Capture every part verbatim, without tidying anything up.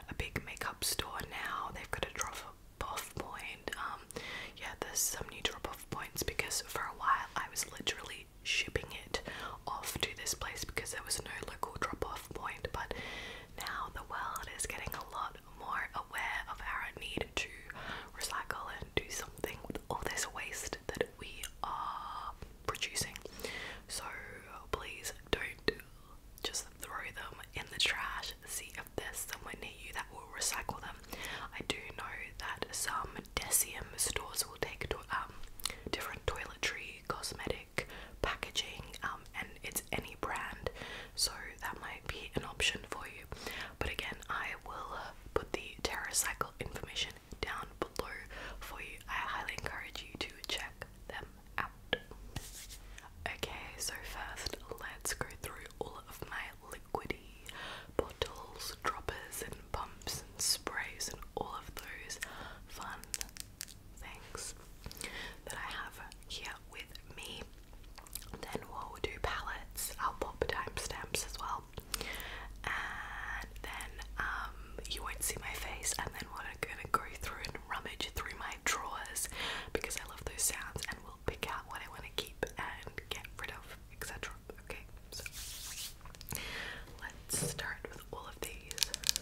a big makeup store now. They've got a drop off point. Um, yeah, there's some new drop off points because for a while I was literally shipping it off to this place because there was no local drop off point. But now the world is getting a lot more aware of our need to recycle and do something with all this waste that we are producing. So please don't just throw them in the trash. See if there's someone near you that will recycle them. I do know that some Decium stores will take to, um, different toiletry, cosmetic, packaging, um, and it's any brand, so that might be an option for you. But again, I will uh, put the TerraCycle information down below for you. I highly encourage you to check them out. Okay, so first let's go through all of my liquidy bottles, droppers and pumps and sprays and all of those fun things that I have here with me. Then we'll do palettes. I'll pop timestamps as well. And then um, you won't see my face, and then we're gonna go through and rummage through my drawers because I love those sounds, and we'll pick out what I want to keep and get rid of, et cetera. Okay, so let's start with all of these.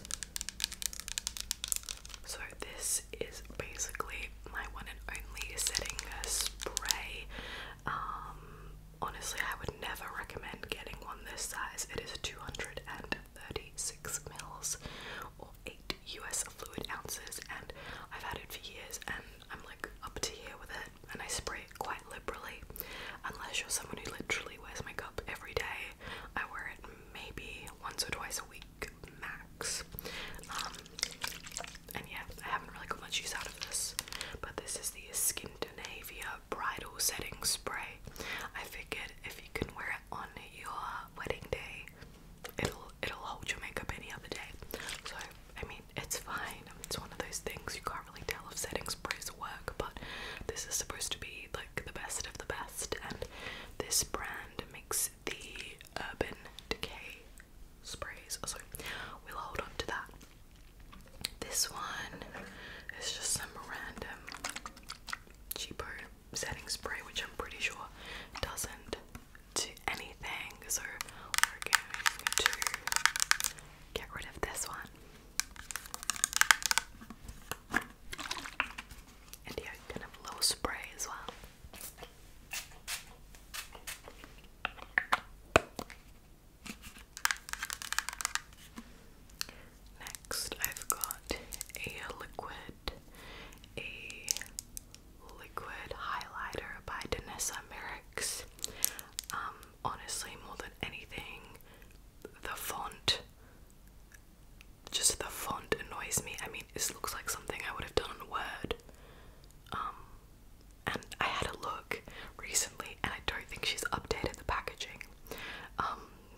So this is basically my one and only setting spray. Um, honestly, I would never recommend getting one this size. It is two hundred thirty-six mils or eight U S fluid ounces, and I've had it for years, and I'm like up to here with it, and I spray it quite liberally. Unless you're someone who literally wears makeup every day, I wear it maybe once or twice a week max. Um, and yeah, I haven't really got much use out of this, but this is the Scandinavia Bridal Setting Spray. I figured if you can wear it on your wedding day, it'll it'll hold your makeup any other day. So I mean, it's fine. It's one of those things you can't really tell if setting sprays work, but this is supposed to be like the best of the best, and this brand makes the Urban Decay sprays, so we'll hold on to that. This one is just some random cheapo setting spray, which I'm pretty sure doesn't do anything, so we're going to get rid of this one. And yeah, you can have a little spray as well. Next, I've got a liquid, a liquid highlighter by Danessa Merrick's. Um, honestly, more than anything, the font, just the font annoys me. I mean, this looks like something I would have done on Word. Um, and I had a look recently, and I don't think she's updated the packaging. Um,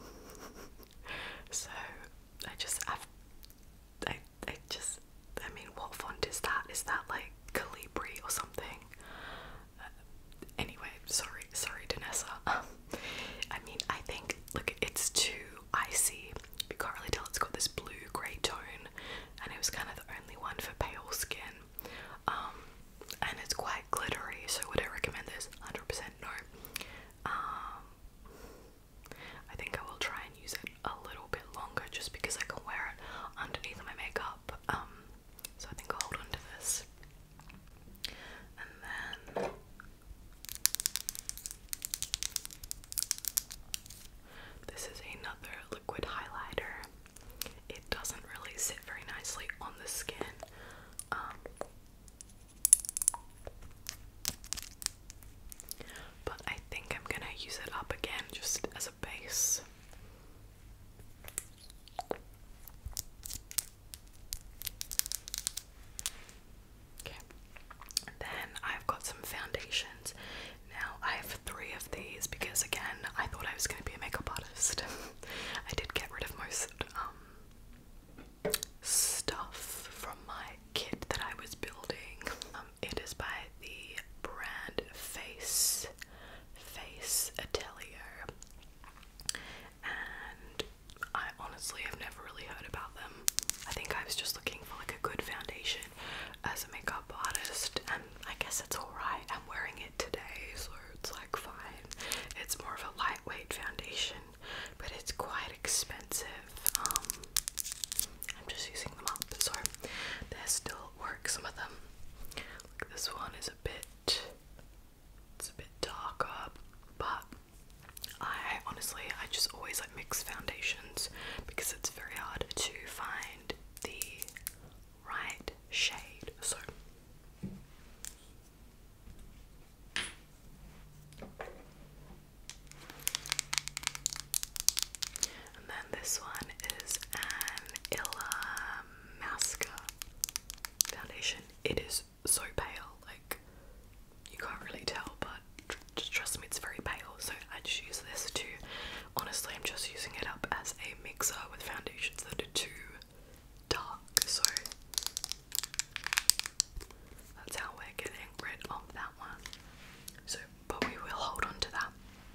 so I just, I've, I, I just, I mean, what font is that? Is that like Calibri or something? Uh, anyway, sorry, sorry, Danessa. Um, I mean, I think, look, it's too icy. You can't really tell it's got this blue-grey tone, and it was kind of the only one for pale skin. Um, and it's quite glittery, so would I recommend this? one hundred percent no. Um, I think I will try and use it a little bit longer just because I can wear it underneath my makeup. Um, so I think I'll hold on to this. And then shade. So and then this one is an Illamasqua foundation. It is so pale, like you can't really tell, but tr just trust me, it's very pale. So I just use this to, honestly, I'm just using it up as a mixer with foundations that are too dark. So that's how we're getting rid of that one. So, but we will hold on to that.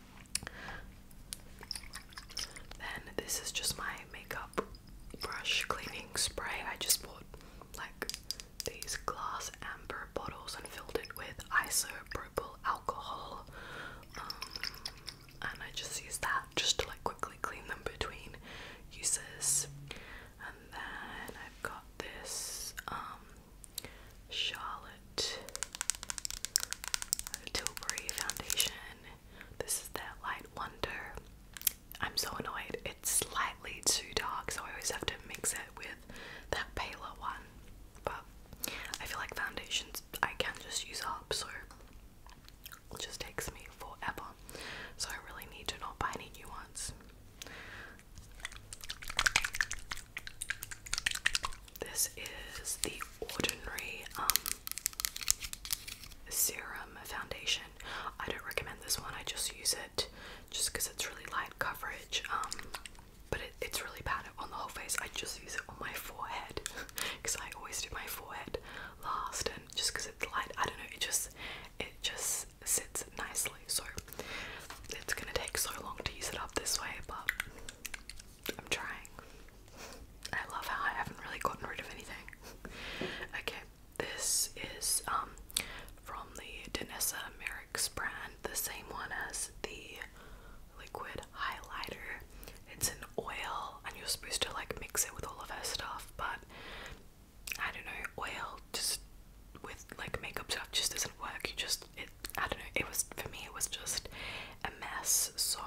Then this is just my makeup brush cleaning spray. I just bought like these glass amber bottles and filled it with isopropyl alcohol, um, and I just use that just to like quickly clean them between uses. And then I've got this um, Charlotte Tilbury foundation. This is their Light Wonder. I'm so annoyed, it's slightly too dark, so I always have to mix it with that paler one. But I feel like foundations I can just use up, so it just takes me forever. So I really need to not buy any new ones. This is the Ordinary um, Serum Foundation. I don't recommend this one, I just use it just because it's really light coverage, um, but it, it's really bad on the whole face. I just use it on my forehead because I always do my forehead last, and just because it's light, I don't know, it just it just sits nicely. So it's gonna take so long to use it up this way, but I'm trying. I love how I haven't really gotten rid of anything. Okay, this is um from the Danessa Merrick's brand, the same one as the liquid highlighter. It's an oil and you're supposed to like mix it with all of her stuff, but I don't know, oil just with like makeup stuff just doesn't work. You just, it, I don't know, it was, for me it was just a mess. So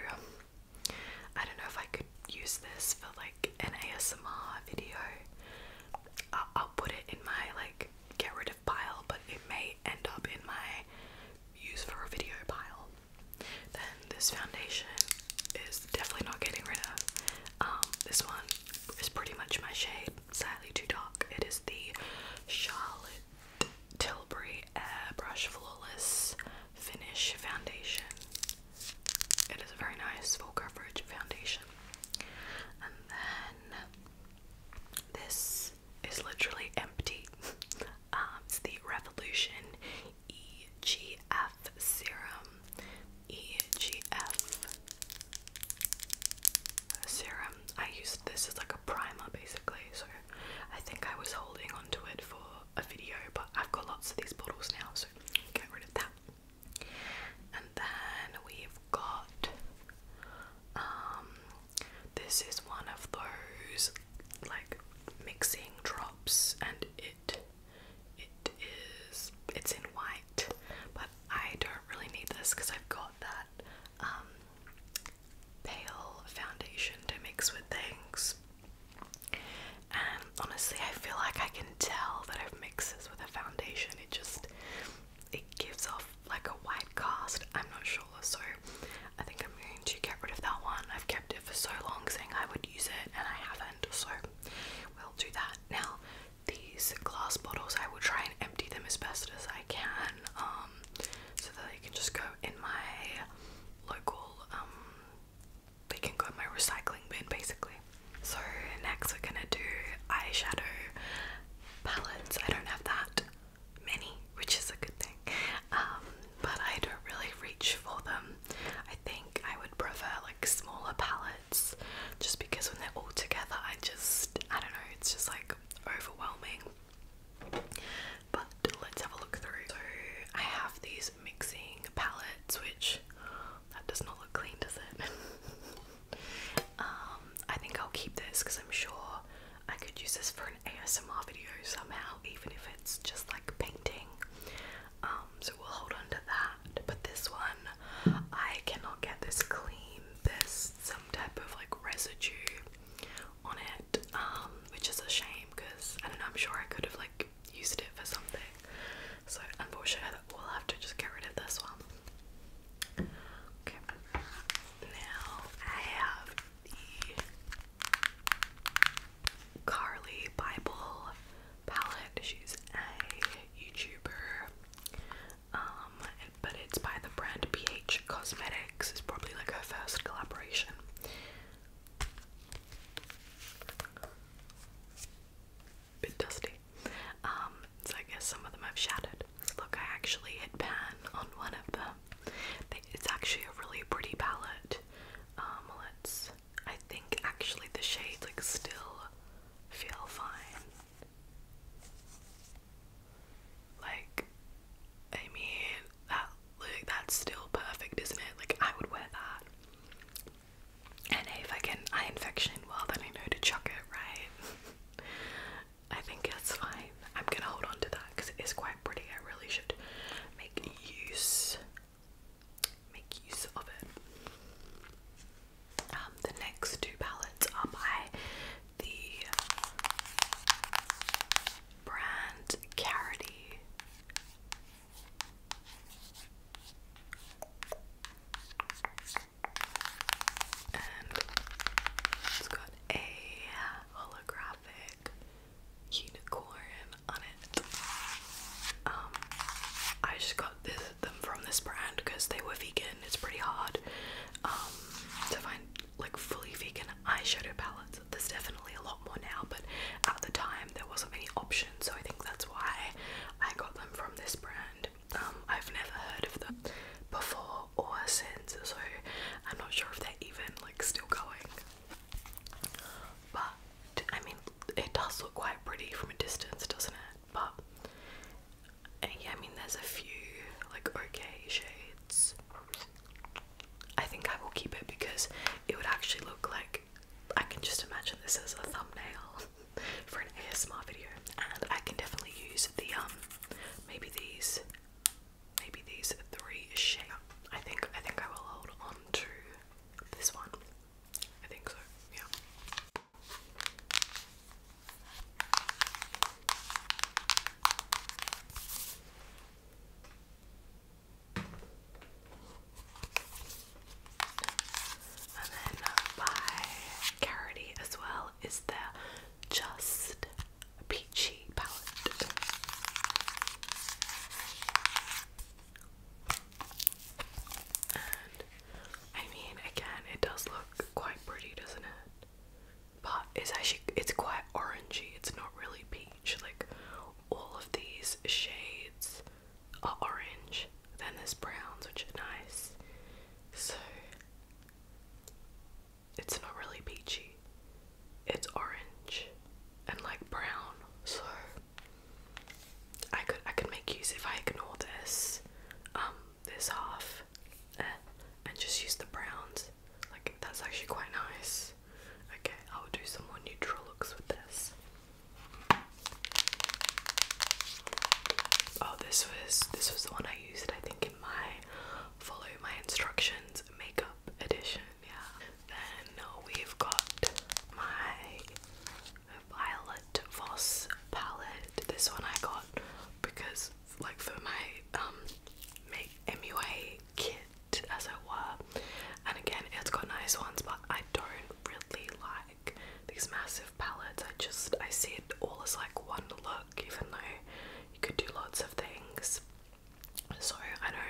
I don't know if I could use this for like an A S M R video. I'll, I'll put it in my like get rid of pile, but it may end up in my use for a video pile. Then this foundation is definitely not getting rid of. Um, this one is pretty much my shade, slightly too dark. It is the Charlotte Tilbury Airbrush Flawless Finish Foundation. It is a very nice full coverage foundation. And then this is literally empty. Um, it's the Revolution E G F Serum. E G F Serum. I used this as like a primer basically, so I think I was holding onto it for a video, but I've got lots of these bottles now, so get rid of that. And then we've got um this is one of those like mixing drops, and it it is it's in white, but I don't really need this because I've got that um pale foundation to mix with things. And honestly, I feel like I can tell that I've mixed this with a foundation. It just, it gives off like a white cast. I'm not sure, so I think I'm going to get rid of that one. I've kept it for so long saying I would use it, and I haven't, so we'll do that. Now, these glass bottles, I will try and empty them as best as I can, um, so that they can just go in my local, um, they can go in my recycling bin basically. So next we're gonna do eyeshadow palettes. I don't have that many, which is a good thing, um, but I don't really reach for them. I think I would prefer like smaller palettes, just because when they're all together, I just, I don't know, it's just like overwhelming. But let's have a look through. So I have these mixing palettes, which, that does not look clean, does it? um, I think I'll keep this because I'm sure I could use this for an A S M R video somehow, even if it's just like painting. Um, so we'll hold on to that. But this one, I cannot get this clean. There's some type of like residue on it, um, which is a shame because I don't know, I'm sure I could have like used it for something. So unfortunately we'll have to just get rid of this one. Okay. Now I have the Carly Bible palette. She's a YouTuber, um, but it's by the brand P H Cosmetics. It's probably like her first collaboration. Bit dusty. Um, so I guess some of them have shattered. Look, I actually hit pan on one of them. It's actually a really pretty palette. Um, let's. I think actually the shades like still feel fine. Like, I mean, that like that's still perfect, isn't it? Like I would wear that. And if I get an eye infection, well then I know to chuck it, right? I think it's fine. I'm gonna hold on to that because it is quite pretty. I really should make use make use of it. Um, the next two palettes are by the brand Carity. And it's got a holographic unicorn on it. Um, I just got this, them from this brand because they were vegan. It's pretty hard um, to find like fully vegan eyeshadow palettes. There's definitely a lot more now, but at the time there wasn't many options, so I think that's why I got them from this brand. Um, I've never heard of them before or since, so I'm not sure if they're even like still going. But I mean, it does look quite pretty from a distance, doesn't it? But yeah, I mean, there's a few like okay shades. I think I will keep it because it would actually look like, I can just imagine this as a thumbnail for an A S M R video, and I can definitely use the um maybe these maybe these three shades. I think I think I will hold on to this one. I think so. Yeah. And then by Carity as well is their Just Peachy palette. And I mean, again, it does look quite pretty, doesn't it? But it's actually, it's quite orangey. It's not really peach. Like all of these shades are orange. Then there's browns, which are nice. So it's not really peachy. It's orange and like brown. So I could I could make use, if I ignore this um this half eh, and just use the browns. Like that's actually quite nice. Okay, I'll do some more neutral looks with this. Oh, this was this was the one I used, I think, in my follow my instructions makeup edition. Yeah. Then we've got my Violet Voss palette. This one I got because, like, for my um make M U A kit, as it were. And again, it's got nice ones, but I don't really like these massive palettes. I just I see it all as like one look, even though you could do lots of things. So I don't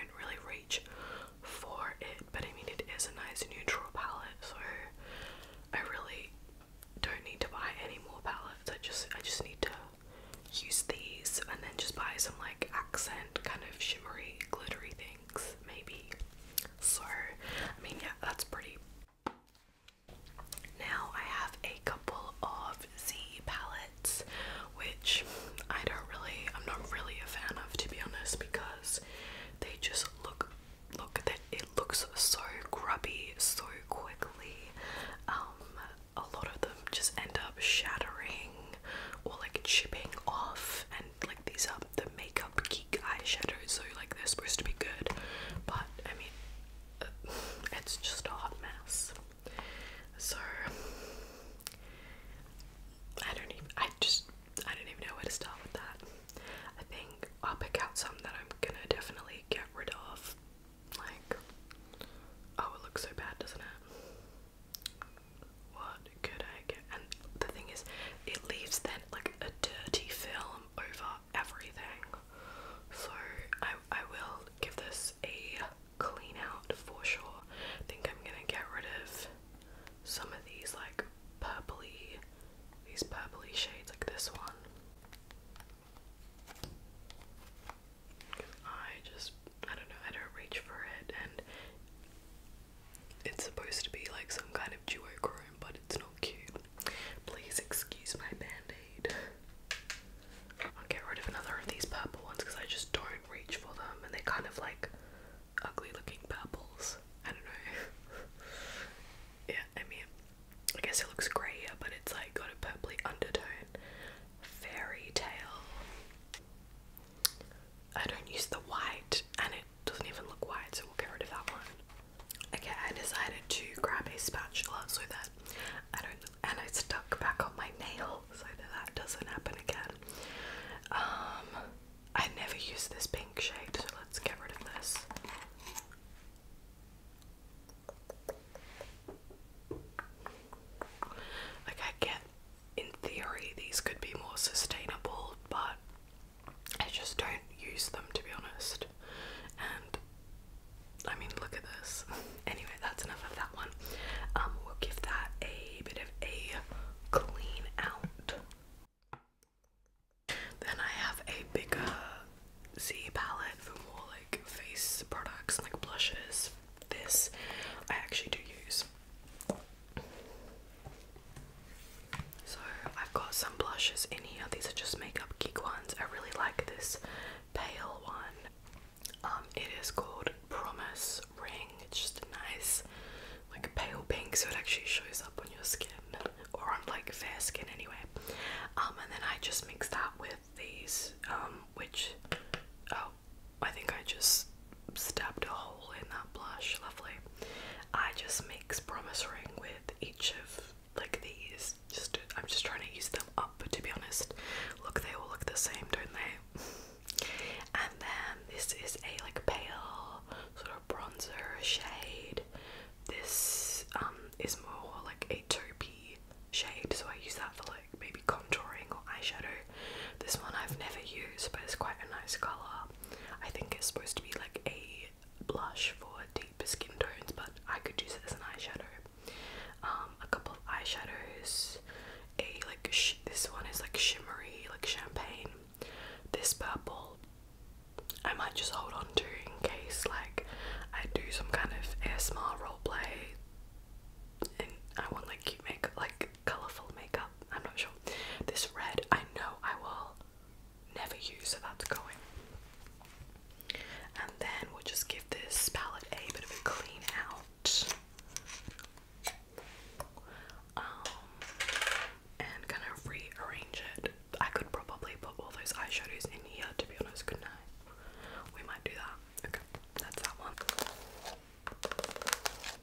Then I have a bigger Z palette for more like face products, like blushes. This I actually do use. So I've got some blushes in here. These are just Makeup Geek ones. I really like this pale one. Um, it is called Promise Ring. It's just a nice, like pale pink, so it actually shows up on your skin, or on like fair skin anyway. Um, and then I just mix that with these, um, which, oh, I think I just stabbed a hole in that blush. Lovely. I just mix Promise Ring with each of like these. Just I'm just trying to use them up, but to be honest, look, they all look the same, don't they? And then this is a like pale sort of bronzer shade. This um is more like a taupey shade, so I use that for like maybe contouring or eyeshadow. This one I've never used, but it's quite a nice colour. I think it's supposed to be like a blush for deeper skin tones, but I could use it as an eyeshadow. Um, a couple of eyeshadows. A like sh this one is like shimmery, like champagne. This purple I might just hold on to in case like I do some kind of A S M R roleplay and I want like cute makeup, like colourful makeup. I'm not sure. This red I know I will never use, so that's going. And then we'll just give this palette a bit of a clean out. Um, and kind of rearrange it. I could probably put all those eyeshadows in here, to be honest, couldn't I? We might do that. Okay, that's that one.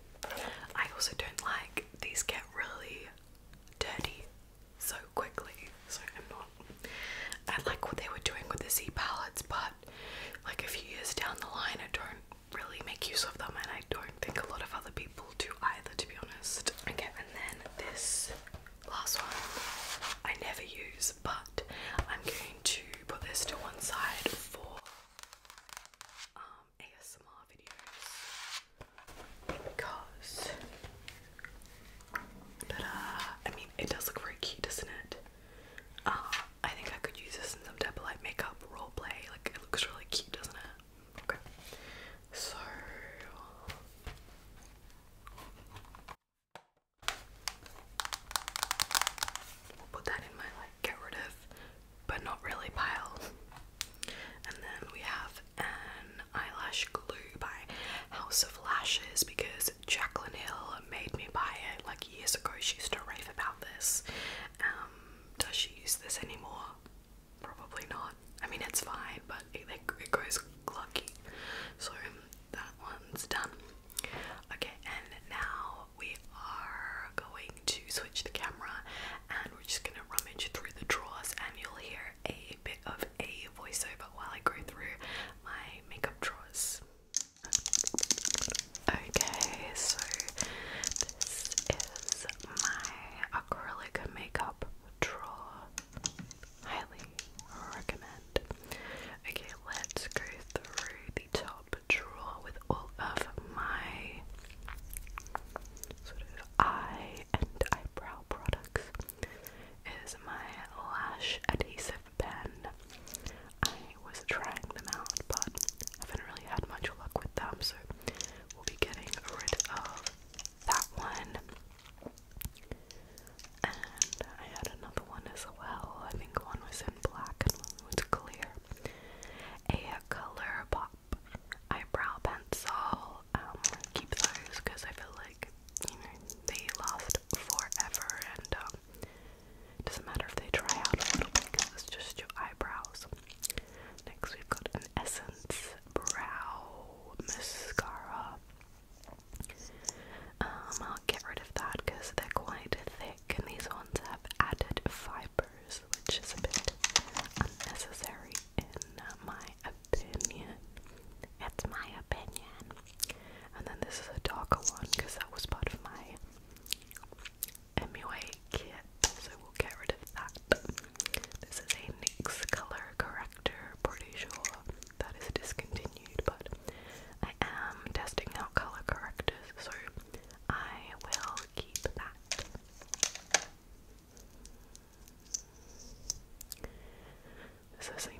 Is this a